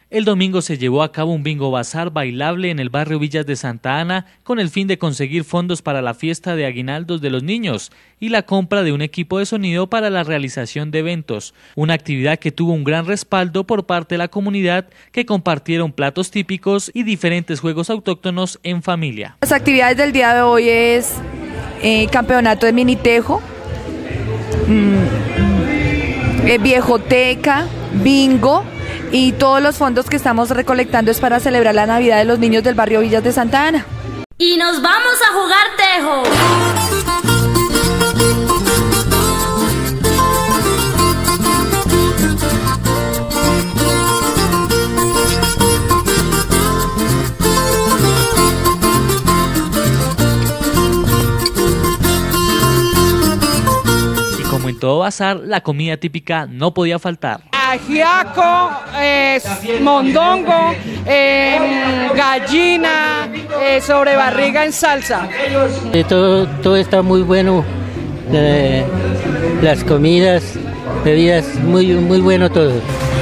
El domingo se llevó a cabo un bingo bazar bailable en el barrio Villas de Santa Ana con el fin de conseguir fondos para la fiesta de aguinaldos de los niños y la compra de un equipo de sonido para la realización de eventos, una actividad que tuvo un gran respaldo por parte de la comunidad, que compartieron platos típicos y diferentes juegos autóctonos en familia. Las actividades del día de hoy es campeonato de minitejo, viejoteca, bingo, y todos los fondos que estamos recolectando es para celebrar la Navidad de los niños del barrio Villas de Santa Ana. Y nos vamos a jugar tejo. Como en todo bazar, la comida típica no podía faltar. Ajiaco, mondongo, gallina, sobrebarriga en salsa. Todo está muy bueno, las comidas, bebidas, muy bueno todo.